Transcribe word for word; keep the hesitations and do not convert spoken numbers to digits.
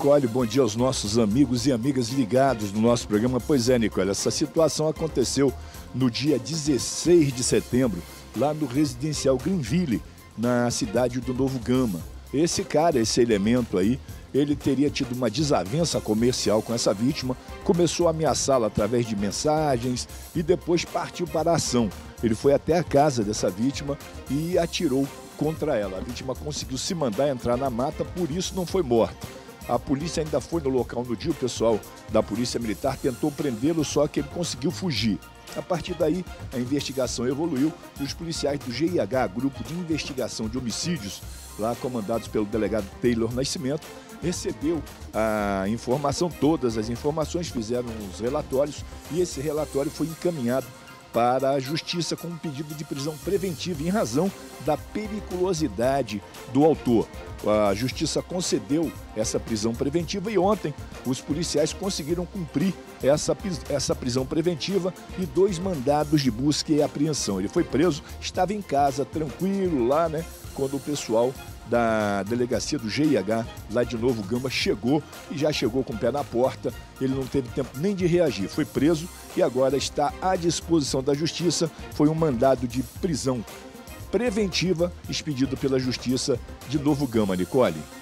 Nicole, bom dia aos nossos amigos e amigas ligados no nosso programa. Pois é, Nicole, essa situação aconteceu no dia dezesseis de setembro, lá no residencial Greenville, na cidade do Novo Gama. Esse cara, esse elemento aí, ele teria tido uma desavença comercial com essa vítima, começou a ameaçá-la através de mensagens e depois partiu para a ação. Ele foi até a casa dessa vítima e atirou contra ela. A vítima conseguiu se mandar entrar na mata, por isso não foi morta. A polícia ainda foi no local no dia, o pessoal da Polícia Militar tentou prendê-lo, só que ele conseguiu fugir. A partir daí, a investigação evoluiu e os policiais do G I H, Grupo de Investigação de Homicídios, lá comandados pelo delegado Taylor Nascimento, recebeu a informação, todas as informações, fizeram os relatórios e esse relatório foi encaminhado para a Justiça com um pedido de prisão preventiva em razão da periculosidade do autor. A Justiça concedeu essa prisão preventiva e ontem os policiais conseguiram cumprir essa, essa prisão preventiva e dois mandados de busca e apreensão. Ele foi preso, estava em casa, tranquilo lá, né, quando o pessoal da delegacia do G I H, lá de Novo Gama, chegou e já chegou com o pé na porta. Ele não teve tempo nem de reagir, foi preso e agora está à disposição da Justiça. Foi um mandado de prisão preventiva expedido pela Justiça de Novo Gama, Nicole.